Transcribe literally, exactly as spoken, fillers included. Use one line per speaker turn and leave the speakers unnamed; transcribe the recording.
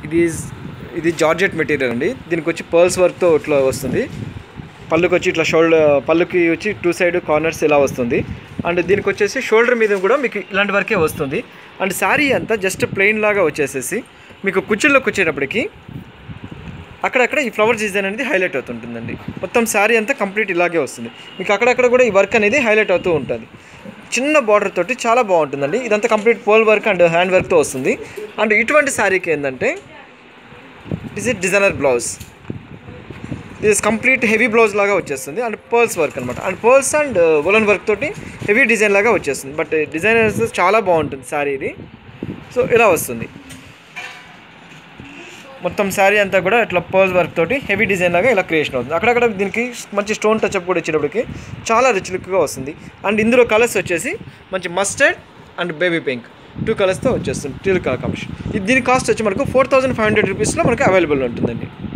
ఇది ఇది georgette material అండి. దీనికి వచ్చి పర్ల్స్ వర్క్తో ఇట్లా వస్తుంది. పళ్ళుకి వచ్చి ఇట్లా షోల్డర్ పళ్ళుకి వచ్చి టూ సైడ్ కార్నర్స్ ఇలా వస్తుంది. అండ్ దీనికి వచ్చేసి షోల్డర్ మీద కూడా మీకు ఇలాంటి వరకే వస్తుంది. అండ్ శారీ అంతా జస్ట్ ప్లెయిన్ లాగా వచ్చేసేసి మీకు కుచ్చుల్లోకి వచ్చేటప్పటికి అక్కడక్కడ ఈ ఫ్లవర్ డిజైన్ అనేది హైలైట్ అవుతుంటుందండి. మొత్తం శారీ అంతా కంప్లీట్ ఇలాగే వస్తుంది. మీకు అక్కడక్కడ కూడా ఈ వర్క్ అనేది హైలైట్ అవుతూ ఉంటుంది. చిన్న బార్డర్ తోటి చాలా బాగుంటుందండి. ఇదంతా కంప్లీట్ పోల్ వర్క్ అండ్ హ్యాండ్ వర్క్తో వస్తుంది. అండ్ ఇటువంటి శారీకి ఏంటంటే ఇట్ ఈస్ డిజైనర్ బ్లౌజ్. ఇది కంప్లీట్ హెవీ బ్లౌజ్ లాగా వచ్చేస్తుంది. అండ్ పర్ల్స్ వర్క్ అనమాట. అండ్ పర్ల్స్ అండ్ వలన్ వర్క్ తోటి హెవీ డిజైన్ లాగా వచ్చేస్తుంది. బట్ డిజైనర్స్ చాలా బాగుంటుంది శారీ ఇది. సో ఇలా వస్తుంది మొత్తం శారీ అంతా కూడా ఇట్లా పర్ల్స్ వర్క్ తోటి హెవీ డిజైన్ లాగా ఇలా క్రియేషన్ అవుతుంది. అక్కడక్కడ దీనికి మంచి స్టోన్ టచ్అప్ కూడా ఇచ్చేటప్పటికి చాలా రిచ్ లుక్గా వస్తుంది. అండ్ ఇందులో కలర్స్ వచ్చేసి మంచి mustard and baby pink two కలర్స్తో వచ్చేస్తుంది. Teal colour combination. ఇది దీని కాస్ట్ వచ్చి మనకు ఫోర్ థౌసండ్ ఫైవ్ హండ్రెడ్ రూపీస్లో మనకు అవైలబుల్ ఉంటుందండి.